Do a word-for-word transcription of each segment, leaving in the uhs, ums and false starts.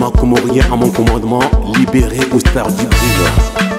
gouvernement comorien à mon commandement, libéré au star du Bril.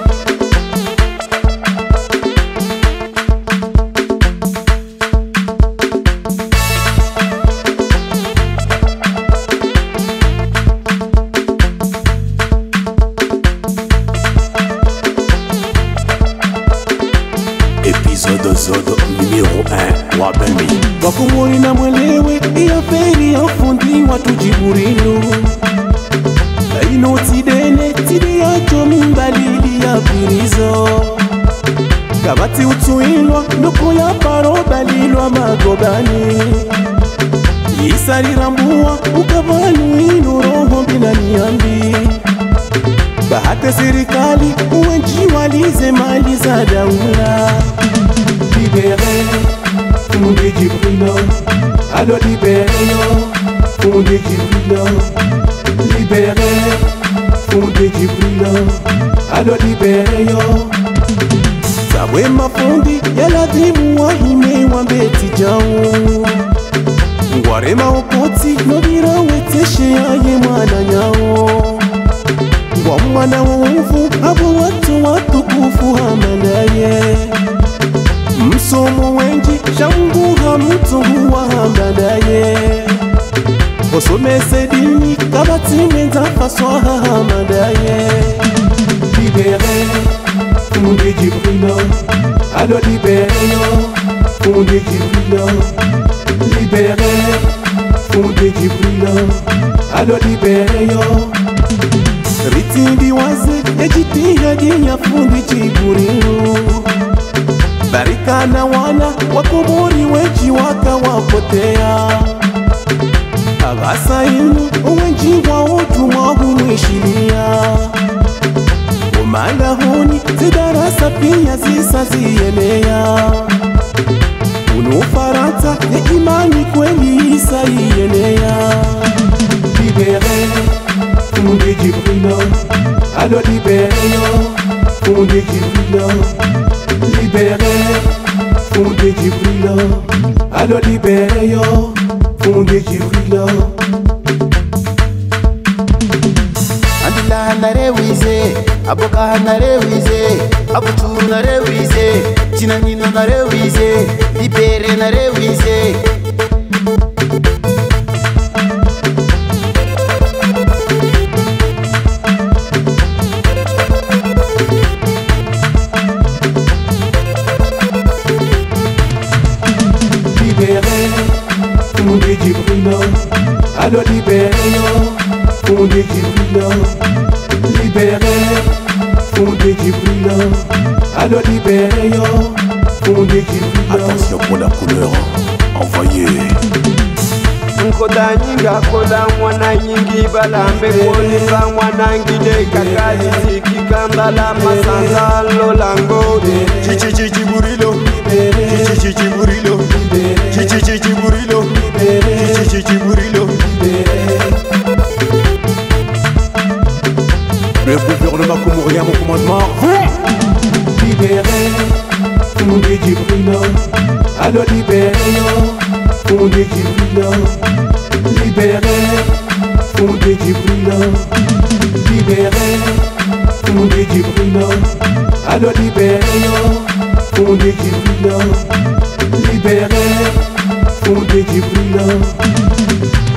Épisode Zod numéro un, Wabelmi. Wakumori na mwelewe, iya feri ya fundi watu jiburilo. La ino tidene, tidi ya chomi mbalili ya pirizo. Kabati utuilwa, nuko ya paro balilwa magobani. Isari rambua, ukavalu ino roho bila niambi. Bahate serikali, uwenji walize mali za daula. Libéré, fondé Djibrilo. Allo libéré yo, fondé Djibrilo. Libéré, fondé Djibrilo. Allo libéré yo. Sabwe mafundi yala dimu wa hime wa mbeti jau. Ngware maokoti nobira weteshe aye mwana nyao. Ngwa mwana wufu abo watu watukufu hamanaye. Msomo wenji shanguha mtungu wa hambadaye. Osomese dini kabati menza faswa hamadaye. Libéré, fondé Djibrilo. Allo libéré yo, fondé Djibrilo. Libéré, fondé Djibrilo. Allo libéré yo. Ritindi waze ejiti hadinya fundi Djibrilo. Barika na wana wakomori weji waka wapotea. Abasa inu uwenji wa utu mwagu mwishilia. Umanda honi zidarasa pia zisa ziyenea. Unu farata ya imani kweli isa iyenea. Libéré, fondé Djibrilo. Allo libéré yo, fondé Djibrilo. Libéré, fondé Djibrilo. Allo libéré yo, fondé Djibrilo. Andila hanare wize, aboka hanare wize, abutu nare wize, chinanino nare wize, libere nare wize. Libéré, fondé Djibrilo. Allo libéré yo, fondé Djibrilo. Libéré, fondé Djibrilo. Allo libéré yo, fondé Djibrilo. Attention pour la couleur, envoyez. Nkoda nyinga koda mwana nyingi balambe koliva mwana ngide kakali ziki kambala masanza lolango. Chichi chichi burilo, chichi chichi burilo, chichi chichi burilo, chichi chichi burilo. Le gouvernement comorien à mon commandement. Libéré, fondé Djibrilo. Allo libéré yo, fondé Djibrilo. Libéré, fondé Djibrilo. Libéré, fondé Djibrilo. Allo libéré yo, fondé Djibrilo. Libéré, fondé Djibrilo.